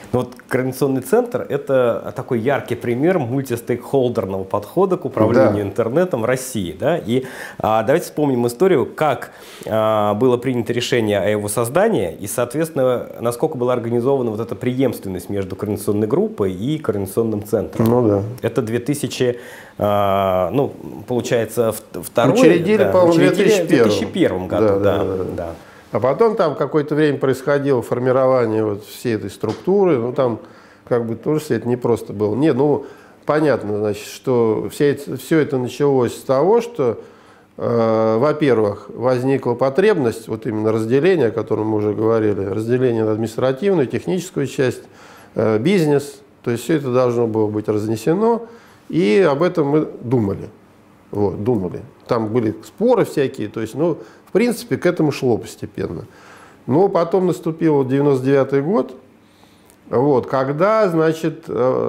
Вот Координационный центр – это такой яркий пример мультистейкхолдерного подхода к управлению интернетом в России. Да? И давайте вспомним историю, как было принято решение о его создании и, соответственно, насколько была организована вот эта преемственность между координационной группой и координационным центром. Ну да. Это 2000, ну, получается, второй. Учредили, да, по-моему, в 2001 году. Да. А потом там какое-то время происходило формирование вот всей этой структуры. Ну, там как бы тоже все это не просто было. Нет, ну, понятно, значит, что все это началось с того, что, во-первых, возникла потребность, вот именно разделения, о котором мы уже говорили, разделение на административную, техническую часть, бизнес. То есть все это должно было быть разнесено, и об этом мы думали. Вот, думали. Там были споры всякие, то есть, ну, в принципе, к этому шло постепенно. Но потом наступил 99-й год, вот, когда, значит,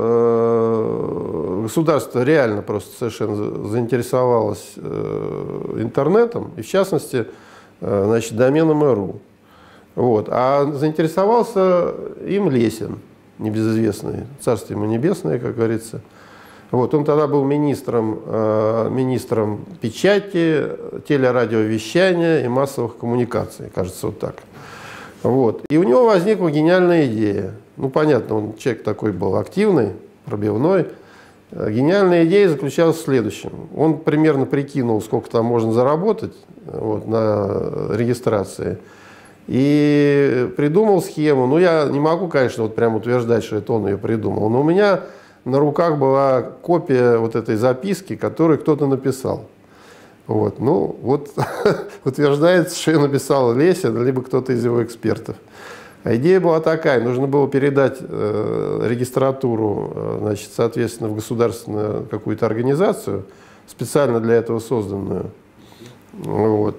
государство реально просто совершенно заинтересовалось интернетом, и в частности, значит, доменом .ру. Вот. А заинтересовался им Лесин, небезызвестный, царство ему небесное, как говорится. Вот, он тогда был министром печати, телерадиовещания и массовых коммуникаций, кажется, вот так. Вот. И у него возникла гениальная идея. Ну, понятно, он человек такой был активный, пробивной. Гениальная идея заключалась в следующем. Он примерно прикинул, сколько там можно заработать вот, на регистрации. И придумал схему. Ну, я не могу, конечно, вот прям утверждать, что это он ее придумал, но у меня на руках была копия вот этой записки, которую кто-то написал. Вот. Ну, вот утверждается, что ее написал Лесин, либо кто-то из его экспертов. А идея была такая: нужно было передать регистратуру, значит, соответственно, в государственную какую-то организацию, специально для этого созданную. Вот.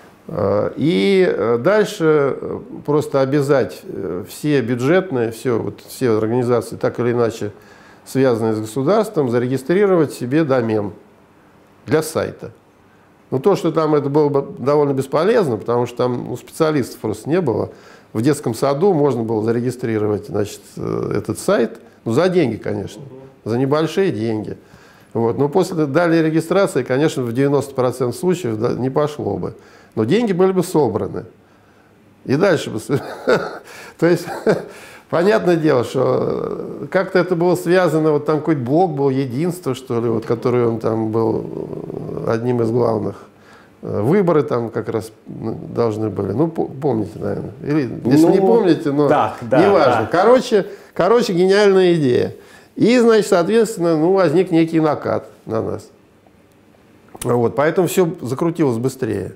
И дальше просто обязать все бюджетные, все организации, так или иначе связанные с государством, зарегистрировать себе домен для сайта. Ну, то, что там это было бы довольно бесполезно, потому что там специалистов просто не было. В детском саду можно было зарегистрировать, значит, этот сайт, ну, за деньги, конечно, за небольшие деньги. Вот. Но после далее регистрации, конечно, в 90% случаев не пошло бы. Но деньги были бы собраны. И дальше бы... То есть... Понятное дело, что как-то это было связано, вот там какой-то блок был, единство, что ли, вот, который он там был одним из главных. Выборы там как раз должны были. Ну, помните, наверное. Или, если не помните, но неважно. Да. Короче, гениальная идея. И, значит, соответственно, ну, возник некий накат на нас. Вот, поэтому все закрутилось быстрее.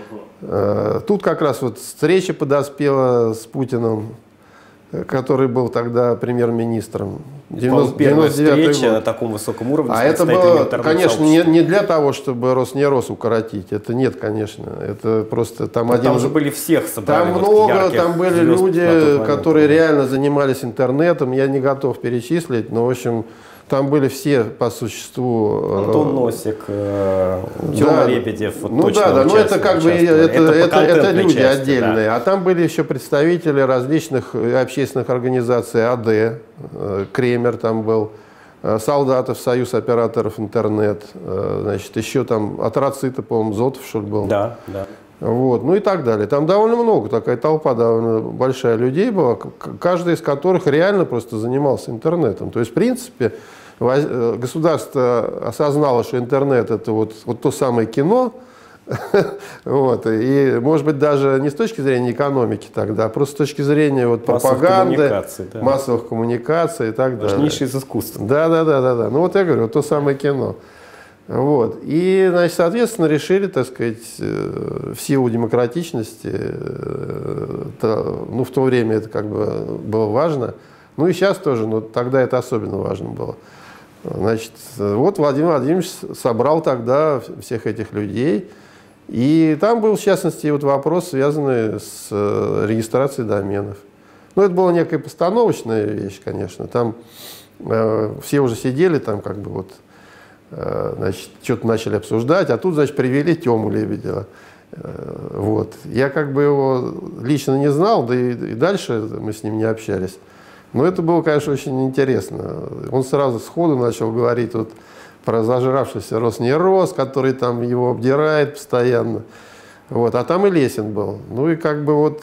Тут как раз вот встреча подоспела с Путиным, который был тогда премьер-министром. Первая встреча на таком высоком уровне. А это было, конечно, не для того, чтобы Роснерос укоротить. Это нет, конечно. Это просто там один... Там же были всех собрали. Там много, там были люди, которые реально занимались интернетом. Я не готов перечислить, но, в общем, там были все по существу. Антон Носик, Тёма Лебедев. Вот, ну да, но это как бы это люди части, отдельные. Да. А там были еще представители различных общественных организаций, АД, Кремер там был, Солдатов, Союз операторов интернет, значит, еще там Атроцита, по-моему, Зотов, что ли, был. Да, да. Вот, ну и так далее. Там довольно много, такая толпа довольно большая людей была, каждый из которых реально просто занимался интернетом. То есть, в принципе, государство осознало, что интернет – это вот то самое кино, вот, и, может быть, даже не с точки зрения экономики тогда, а просто с точки зрения вот, пропаганды, массовых коммуникаций и так далее. Важнейшее из искусств. Да. Ну вот я говорю, вот то самое кино. Вот. И, значит, соответственно, решили, так сказать, в силу демократичности, ну, в то время это как бы было важно, ну и сейчас тоже, но тогда это особенно важно было. Значит, вот Владимир Владимирович собрал тогда всех этих людей, и там был, в частности, вот вопрос, связанный с регистрацией доменов. Ну, это была некая постановочная вещь, конечно, там все уже сидели, там как бы вот, значит, что-то начали обсуждать, а тут, значит, привели Тему Лебедева. Вот. Я как бы его лично не знал, да и дальше мы с ним не общались. Но это было, конечно, очень интересно. Он сразу сходу начал говорить вот про зажравшийся Роснерос, который там его обдирает постоянно. Вот. А там и Лесин был. Ну и как бы вот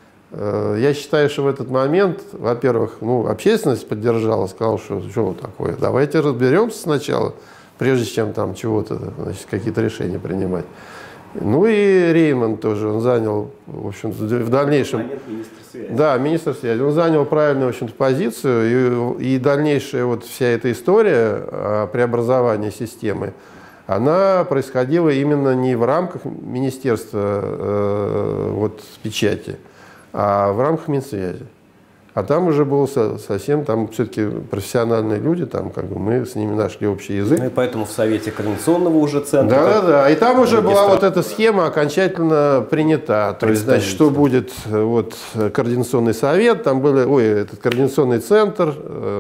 я считаю, что в этот момент, во-первых, ну, общественность поддержала, сказала, что такое, давайте разберемся сначала, прежде чем там чего-то, значит, какие-то решения принимать. Ну и Рейман тоже, он занял, в общем, в дальнейшем... Министр связи. Да, министр связи. Он занял правильную, в общем-то, позицию, и дальнейшая вот вся эта история преобразования системы, она происходила именно не в рамках Министерства вот, печати, а в рамках Минсвязи. А там уже было совсем, там все-таки профессиональные люди, там как бы мы с ними нашли общий язык. Ну и поэтому в Совете Координационного уже центра. Да. И там уже была вот эта схема окончательно принята. То есть, значит, что будет вот координационный совет, там были, этот координационный центр,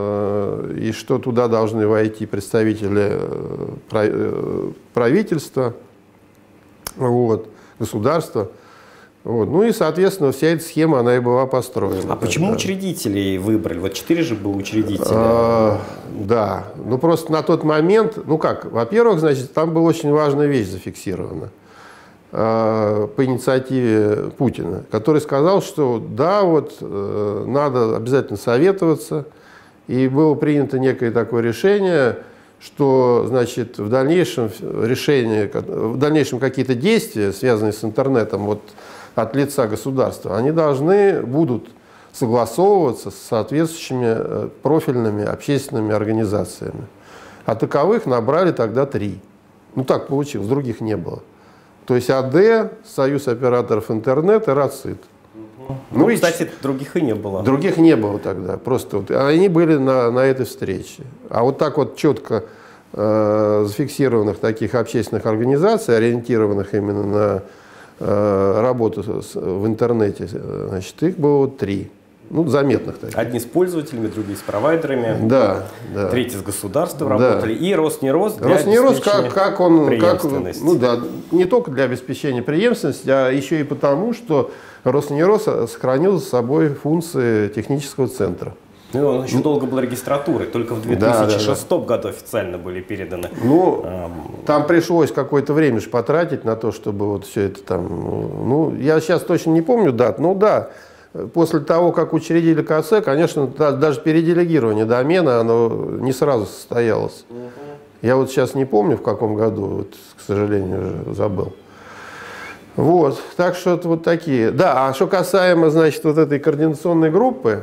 и что туда должны войти представители правительства, вот, государства. Вот. Ну и, соответственно, вся эта схема, она и была построена. А почему учредителей выбрали? Вот 4 же было учредителя. Да, ну просто на тот момент, ну как, во-первых, значит, там была очень важная вещь зафиксирована по инициативе Путина, который сказал, что да, вот надо обязательно советоваться, и было принято некое такое решение, что, значит, в дальнейшем какие-то действия, связанные с интернетом, вот, от лица государства, они будут согласовываться с соответствующими профильными общественными организациями. А таковых набрали тогда 3. Ну так получилось, других не было. То есть АД, Союз операторов интернета, РАЦИТ. Ну, кстати, других и не было. Других не было тогда. Просто вот, они были на этой встрече. А вот так вот четко зафиксированных таких общественных организаций, ориентированных именно на работу в интернете, значит, их было 3. Ну, заметных таких. Одни с пользователями, другие с провайдерами. Да. Третьи с государством работали. И Роснерос для Роснерос, преемственности. Ну да, не только для обеспечения преемственности, а еще и потому, что Роснерос сохранил за собой функции технического центра. Ну, он еще долго был регистратурой, только в 2006 году официально были переданы. Ну, там пришлось какое-то время потратить на то, чтобы вот все это там... Ну, я сейчас точно не помню дат, но да, после того, как учредили КЦ, конечно, даже переделегирование домена, оно не сразу состоялось. Я вот сейчас не помню, в каком году, вот, к сожалению, уже забыл. Вот, так что это вот такие. Да, а что касаемо, значит, вот этой координационной группы,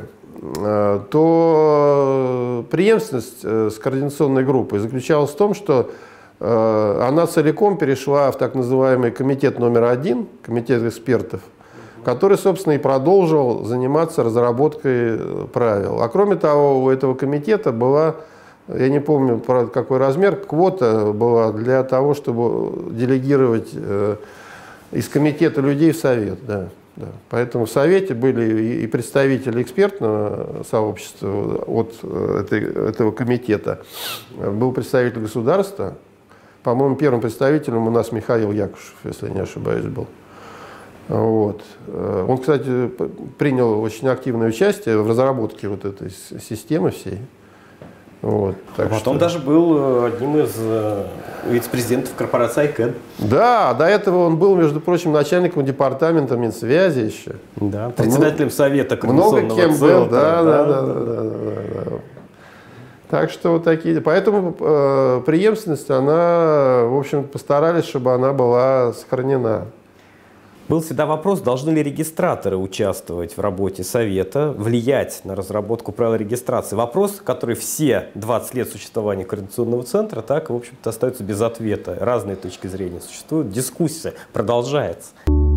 то преемственность с координационной группой заключалась в том, что она целиком перешла в так называемый комитет номер 1, комитет экспертов, который, собственно, и продолжил заниматься разработкой правил. А кроме того, у этого комитета была, я не помню, какой размер, квота была для того, чтобы делегировать из комитета людей в совет. Да. Поэтому в совете были и представители экспертного сообщества от этого комитета. Был представитель государства. По-моему, первым представителем у нас Михаил Якушев, если я не ошибаюсь, был. Вот. Он, кстати, принял очень активное участие в разработке вот этой системы всей. Вот, а потом даже был одним из вице-президентов корпорации ICANN. Да, до этого он был, между прочим, начальником департамента Минсвязи еще. Да, председателем совета координационного много кем центра. Был, да. Так что вот такие. Поэтому преемственность, она, в общем, постарались, чтобы она была сохранена. Был всегда вопрос, должны ли регистраторы участвовать в работе Совета, влиять на разработку правил регистрации. Вопрос, который все 20 лет существования Координационного центра так, в общем-то, остается без ответа. Разные точки зрения существуют, дискуссия продолжается.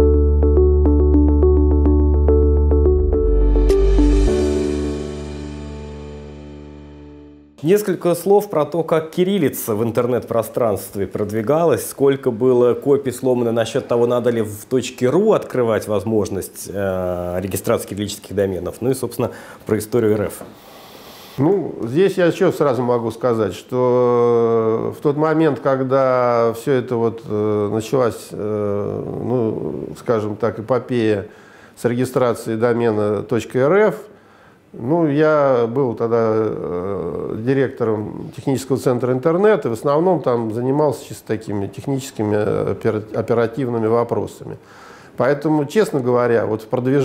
Несколько слов про то, как кириллица в интернет-пространстве продвигалась, сколько было копий сломано насчет того, надо ли в .ру открывать возможность регистрации кириллических доменов, ну и, собственно, про историю РФ. Ну, здесь я еще сразу могу сказать, что в тот момент, когда все это вот началась, ну, скажем так, эпопея с регистрацией домена .рф, Ну, я был тогда директором технического центра интернет, и в основном там занимался чисто такими техническими оперативными вопросами. Поэтому, честно говоря, вот в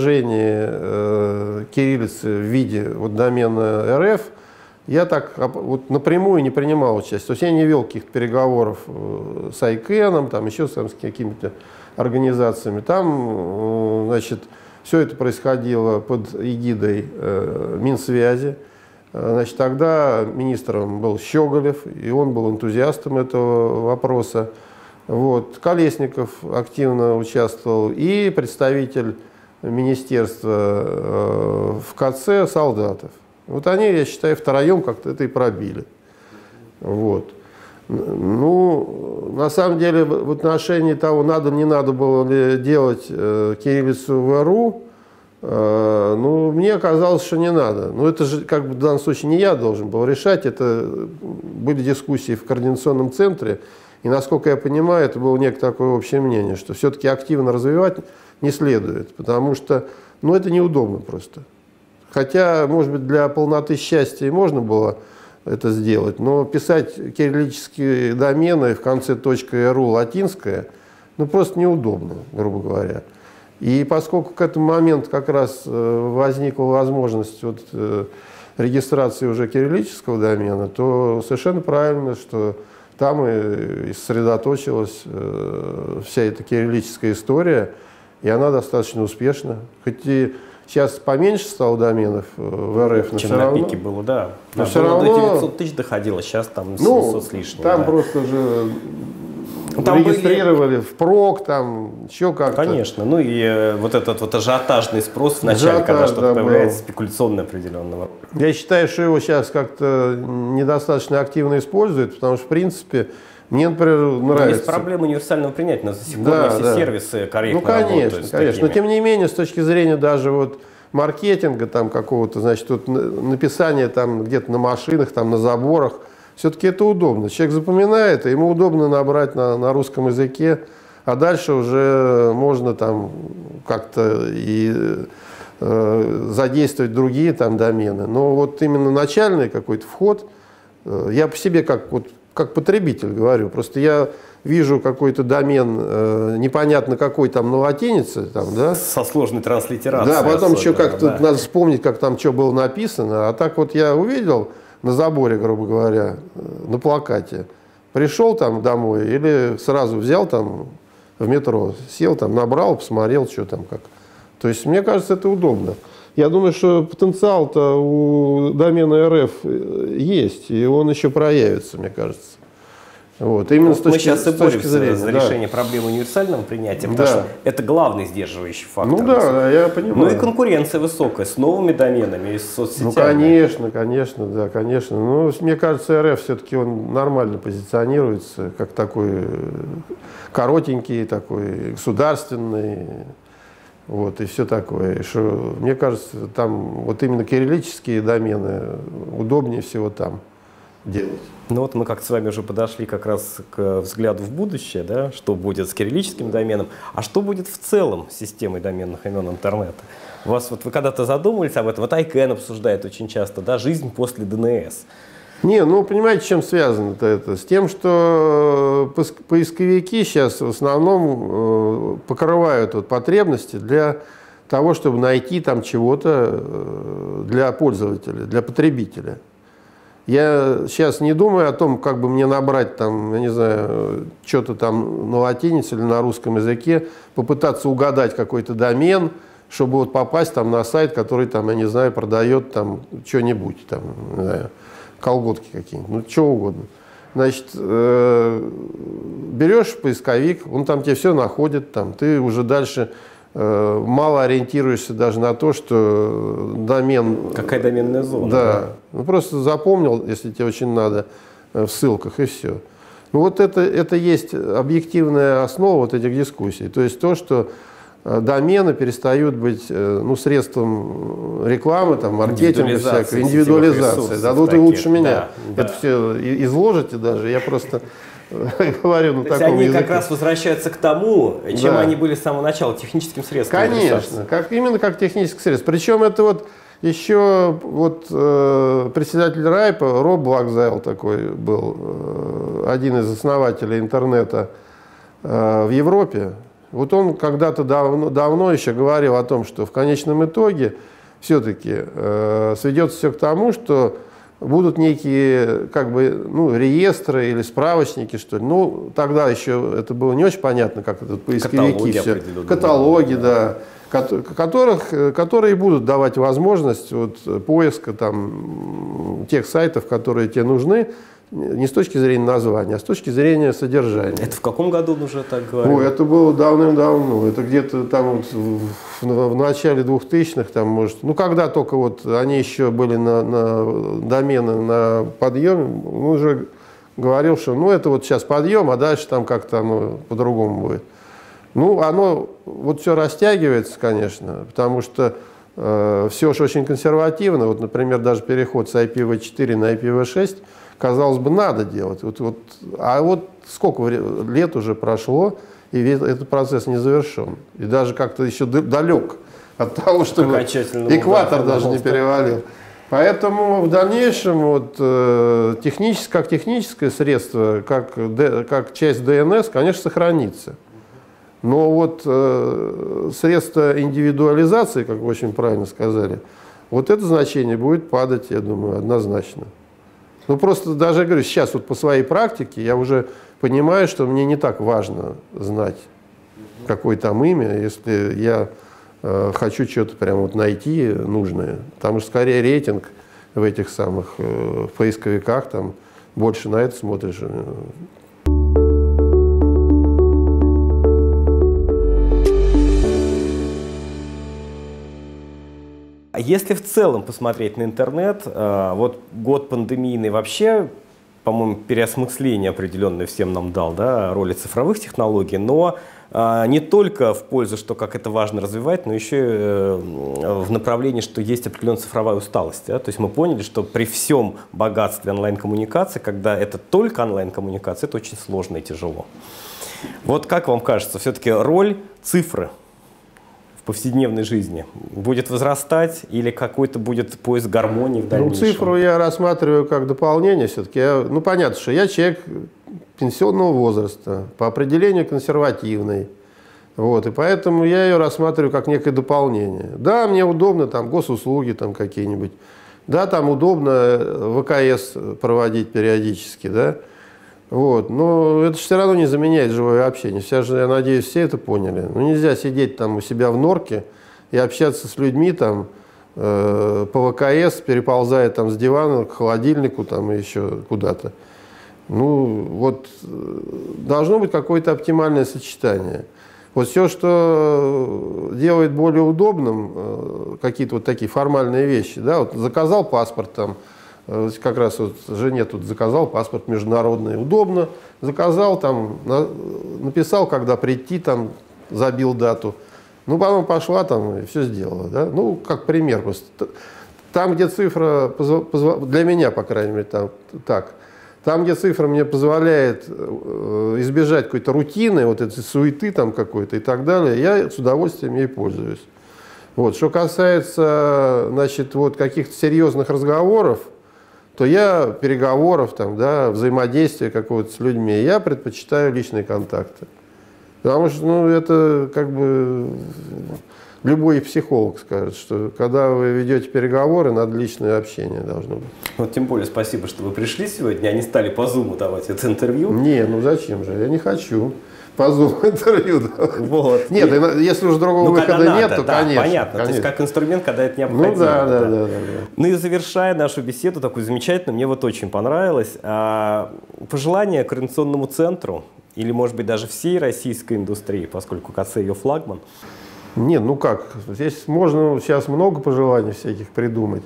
продвижении кириллицы в виде вот домена РФ я так вот напрямую не принимал участие. То есть я не вел каких-то переговоров с ICANN, там еще с какими-то организациями. Там, значит, все это происходило под эгидой Минсвязи. Значит, тогда министром был Щеголев, и он был энтузиастом этого вопроса. Вот. Колесников активно участвовал, и представитель министерства в КЦ Солдатов. Вот они, я считаю, втроем как-то это и пробили. Вот. Ну, на самом деле, в отношении того, надо, не надо было ли делать кириллицу в РУ, ну, мне казалось, что не надо. Но это же, как бы, в данном случае не я должен был решать, это были дискуссии в координационном центре, и, насколько я понимаю, это было некое такое общее мнение, что все-таки активно развивать не следует, потому что, ну, это неудобно просто. Хотя, может быть, для полноты счастья и можно было это сделать, но писать кириллические домены в конце .ru латинское, ну, просто неудобно, грубо говоря. И поскольку к этому моменту как раз возникла возможность вот, регистрации уже кириллического домена, то совершенно правильно, что там и сосредоточилась вся эта кириллическая история, и она достаточно успешна. Хоть и сейчас поменьше стало доменов в РФ, но чем все на равно, пике было, да. Но все было равно, до 900 тысяч доходило, сейчас там 700 с лишним. Там да. просто же там регистрировали впрок, там еще как-то. Конечно, ну и вот этот вот ажиотажный спрос вначале, когда что-то появляется, спекуляционный определенного. Я считаю, что его сейчас как-то недостаточно активно используют, потому что, в принципе, мне, например, нравится. Есть проблема универсального принятия, но до сих пор не все сервисы корректно работают. Ну, конечно. Но, тем не менее, с точки зрения даже вот маркетинга там какого-то, значит, вот написания там где-то на машинах, там на заборах, все-таки это удобно. Человек запоминает, и ему удобно набрать на русском языке, а дальше уже можно там как-то и задействовать другие там домены. Но вот именно начальный какой-то вход, я по себе как потребитель говорю, просто я вижу какой-то домен, непонятно какой там на латинице. Там, да? Со сложной транслитерацией. Да, потом еще как-то надо вспомнить, как там что было написано. А так вот я увидел на заборе, грубо говоря, на плакате, пришел там домой или сразу взял там в метро, сел там, набрал, посмотрел, что там как. То есть, мне кажется, это удобно. Я думаю, что потенциал-то у домена РФ есть, и он еще проявится, мне кажется. Вот. Именно мы сейчас и боремся за решение проблемы универсального принятия, потому что это главный сдерживающий фактор. Ну да, я понимаю. Ну и конкуренция высокая с новыми доменами и с соцсетями. Ну конечно, да, конечно. Но мне кажется, РФ все-таки он нормально позиционируется, как такой коротенький, такой государственный. Вот, и все такое. И что, мне кажется, там вот именно кириллические домены удобнее всего там делать. Ну вот мы как-то с вами уже подошли как раз к взгляду в будущее, да, что будет с кириллическим доменом, а что будет в целом с системой доменных имен интернета. Вы когда-то задумывались об этом? Вот ICANN обсуждает очень часто, да, жизнь после ДНС. Не, ну понимаете, с чем связано-то это? С тем, что поисковики сейчас в основном покрывают вот потребности для того, чтобы найти там чего-то для пользователя, для потребителя. Я сейчас не думаю о том, как бы мне набрать там, я не знаю, что-то там на латинице или на русском языке, попытаться угадать какой-то домен, чтобы вот попасть там на сайт, который там, я не знаю, продает там что-нибудь, там, не знаю, колготки какие-нибудь, ну, что угодно. Значит, берешь поисковик, он там тебе все находит, там, ты уже дальше мало ориентируешься даже на то, что домен... Какая доменная зона. Да. Ну, просто запомнил, если тебе очень надо, в ссылках, и все. Ну, вот это есть объективная основа вот этих дискуссий. То есть то, что домены перестают быть средством рекламы, там, маркетинга, всякой, индивидуализации. Да, ну, ты лучше меня это все изложите даже, я просто... говорю на таком они языке. как раз возвращаются к тому, чем они были с самого начала, техническим средством. Конечно, именно как техническое средство. Причем это вот еще вот председатель РАИПа, Роб Блакзайл такой был, один из основателей интернета в Европе. Вот он когда-то давно еще говорил о том, что в конечном итоге все-таки сведется все к тому, что будут некие как бы, ну, реестры или справочники, что ли. Ну, тогда еще это было не очень понятно, как это поисковики, каталоги, да, которые будут давать возможность вот, поиска там, тех сайтов, которые тебе нужны, не с точки зрения названия, а с точки зрения содержания. Это в каком году он уже так говорил? Ой, это было давным-давно. Это где-то там вот в начале 2000-х, там, может, ну, когда только вот они еще были на домены на подъеме, он уже говорил, что ну, это вот сейчас подъем, а дальше там как-то оно по-другому будет. Ну, оно вот все растягивается, конечно, потому что все же очень консервативно. Вот, например, даже переход с IPv4 на IPv6, казалось бы, надо делать. А вот сколько лет уже прошло, и этот процесс не завершен. И даже как-то еще далек от того, чтобы экватор даже не перевалил. Поэтому в дальнейшем вот, как техническое средство, как часть DNS, конечно, сохранится. Но вот средство индивидуализации, как вы очень правильно сказали, вот это значение будет падать, я думаю, однозначно. Ну, просто даже, я говорю, сейчас вот по своей практике я уже понимаю, что мне не так важно знать, какое там имя, если я хочу что-то прям вот найти нужное. Потому что скорее рейтинг в этих самых в поисковиках, там больше на это смотришь. А если в целом посмотреть на интернет, вот год пандемийный вообще, по-моему, переосмысление определенное всем нам дал, да, роли цифровых технологий, но не только в пользу, что как это важно развивать, но еще и в направлении, что есть определенная цифровая усталость. Да? То есть мы поняли, что при всем богатстве онлайн-коммуникации, когда это только онлайн-коммуникация, это очень сложно и тяжело. Вот как вам кажется, все-таки роль цифры в повседневной жизни будет возрастать или какой-то будет поиск гармонии в дальнейшем? Ну, цифру я рассматриваю как дополнение все-таки. Ну, понятно, что я человек пенсионного возраста, по определению консервативный. Вот, и поэтому я ее рассматриваю как некое дополнение. Да, мне удобно там госуслуги там какие-нибудь. Да, там удобно ВКС проводить периодически, да. Вот, но это же все равно не заменяет живое общение. Сейчас же, я надеюсь, все это поняли. Ну, нельзя сидеть там у себя в норке и общаться с людьми там по ВКС, переползая там с дивана к холодильнику там и еще куда-то. Ну, вот должно быть какое-то оптимальное сочетание. Вот все, что делает более удобным какие-то вот такие формальные вещи, да, вот заказал паспорт там, как раз вот жене тут заказал паспорт международный, удобно, заказал там, написал, когда прийти, там, забил дату, ну, потом пошла там и все сделала, да, ну, как пример просто. Там, где цифра, для меня, по крайней мере, там, так, там, где цифра мне позволяет избежать какой-то рутины, вот этой суеты там какой-то и так далее, я с удовольствием ей пользуюсь. Вот. Что касается, значит, вот каких-то серьезных разговоров, то я переговоров, там, да, взаимодействия какого-то с людьми, я предпочитаю личные контакты. Потому что, ну, это как бы любой психолог скажет, что когда вы ведете переговоры, надо личное общение должно быть. Вот тем более спасибо, что вы пришли сегодня, а не стали по Zoom давать это интервью. Не, ну зачем же, я не хочу по Zoom интервью давать. Вот. Нет, если уже другого выхода нет, то да, конечно. Понятно, конечно. то есть как инструмент, когда это необходимо. Ну да. Ну и завершая нашу беседу, такую замечательную, мне вот очень понравилось, пожелание Координационному центру или, может быть, даже всей российской индустрии, поскольку КЦ ее флагман. Нет, ну как, здесь можно сейчас много пожеланий всяких придумать.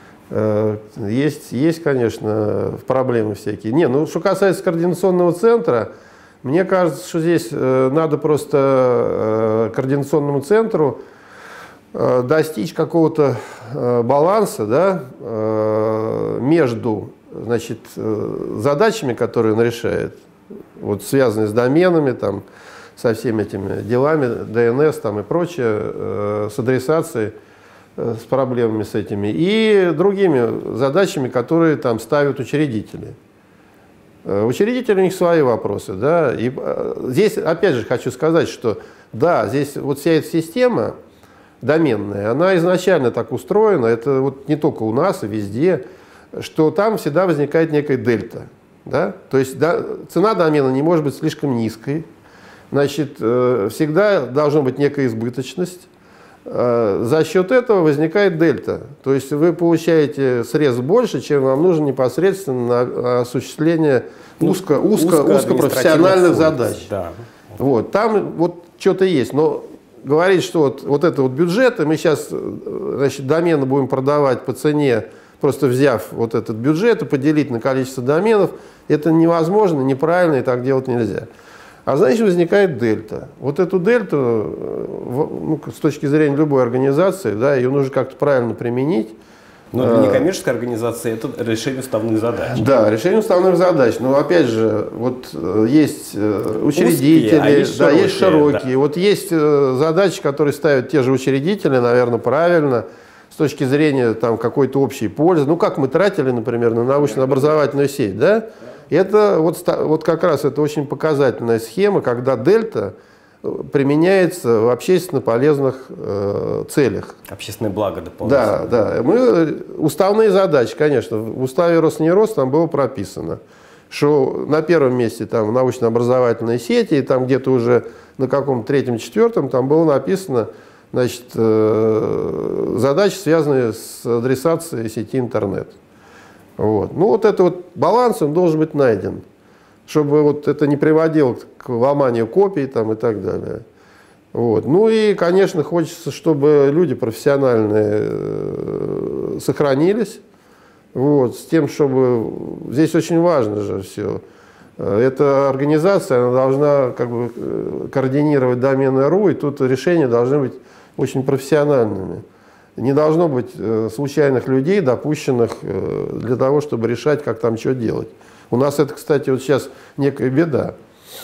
Есть, конечно, проблемы всякие. Не, ну что касается Координационного центра, мне кажется, что здесь надо просто Координационному центру достичь какого-то баланса, да, между, значит, задачами, которые он решает, вот, связанные с доменами, там, со всеми этими делами, DNS там, и прочее, с адресацией, с проблемами с этими, и другими задачами, которые там ставят учредители. Учредители, у них свои вопросы. Да? И здесь, опять же, хочу сказать, что да, здесь вот вся эта система доменная, она изначально так устроена, это вот не только у нас, и везде, что там всегда возникает некая дельта. Да? То есть да, цена домена не может быть слишком низкой, значит, всегда должна быть некая избыточность. За счет этого возникает дельта. То есть вы получаете срез больше, чем вам нужно непосредственно на осуществление узкопрофессиональных задач. Да. Вот, там вот что-то есть. Но говорить, что вот это вот бюджет, и мы сейчас, значит, домены будем продавать по цене, просто взяв вот этот бюджет и поделить на количество доменов, это невозможно, неправильно, и так делать нельзя. А значит, возникает дельта. Вот эту дельту, ну, с точки зрения любой организации, да, ее нужно как-то правильно применить. Но для некоммерческой организации это решение уставных задач. Да, решение уставных задач. Но опять же, вот есть учредители, узкие, есть широкие. Да. Вот есть задачи, которые ставят те же учредители, наверное, правильно, с точки зрения там какой-то общей пользы. Ну, как мы тратили, например, на научно-образовательную сеть, да? Это вот как раз это очень показательная схема, когда дельта применяется в общественно полезных целях. Общественное благо дополнительно. Да, да. Уставные задачи, конечно. В уставе Роснерост там было прописано, что на первом месте там научно-образовательные сети, и там где-то уже на каком-то третьем-четвертом там было написано, значит, задачи, связанные с адресацией сети интернет. Вот. Ну вот этот вот баланс, он должен быть найден, чтобы вот это не приводило к ломанию копий там, и так далее. Вот. Ну и, конечно, хочется, чтобы люди профессиональные сохранились, вот, с тем, чтобы... Здесь очень важно же все. Эта организация, она должна как бы координировать домены РУ, и тут решения должны быть очень профессиональными. Не должно быть случайных людей, допущенных для того, чтобы решать, как там что делать. У нас это, кстати, вот сейчас некая беда.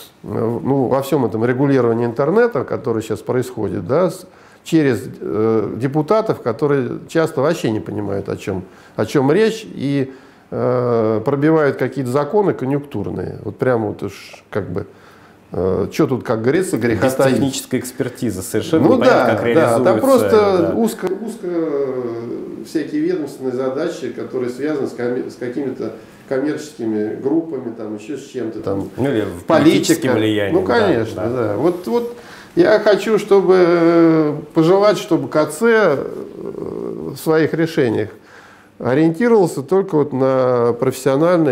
Ну, во всем этом регулировании интернета, которое сейчас происходит, да, через депутатов, которые часто вообще не понимают, о чем речь, и пробивают какие-то законы конъюнктурные. Вот прямо вот уж как бы... Что тут, как говорится, греха таить. Без технической экспертизы совершенно ну, непонятно, как реализуется. Да, там просто да. узко всякие ведомственные задачи, которые связаны с какими-то коммерческими группами, там, еще с чем-то там. Ну, или политическим влиянием. Ну, конечно, да. Вот я хочу, чтобы пожелать, чтобы КЦ в своих решениях ориентировался только вот на профессиональные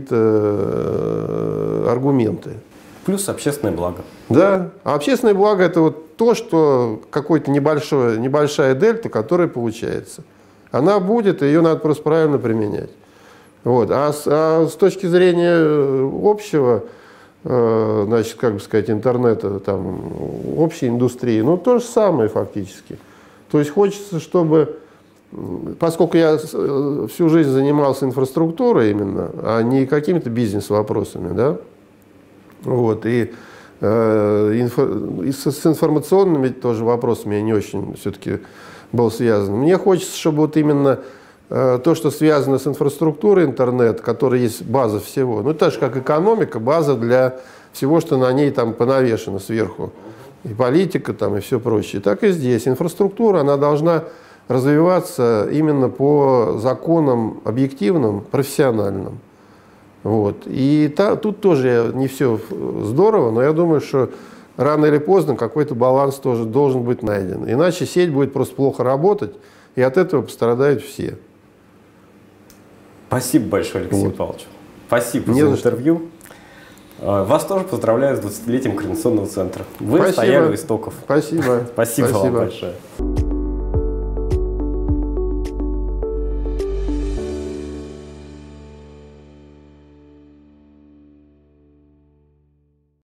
какие-то аргументы. Плюс общественное благо. Да. А общественное благо – это вот то, что какой-то небольшая дельта, которая получается. Она будет, и ее надо просто правильно применять. Вот. А с точки зрения общего, значит, как бы сказать, интернета, там, общей индустрии, ну, то же самое фактически. То есть хочется, чтобы, поскольку я всю жизнь занимался инфраструктурой именно, а не какими-то бизнес-вопросами, да, вот, и с информационными тоже вопросами я не очень все-таки был связан. Мне хочется, чтобы вот именно то, что связано с инфраструктурой интернет, которая есть база всего, ну, так же, как экономика, база для всего, что на ней там понавешено сверху, и политика там, и все прочее. Так и здесь. Инфраструктура, она должна развиваться именно по законам объективным, профессиональным. Вот. И тут тоже не все здорово, но я думаю, что рано или поздно какой-то баланс тоже должен быть найден. Иначе сеть будет просто плохо работать, и от этого пострадают все. Спасибо большое, Алексей Павлович. Спасибо за интервью. Вас тоже поздравляю с 20-летием Координационного центра. Вы стояли у истоков. Спасибо. Спасибо вам большое.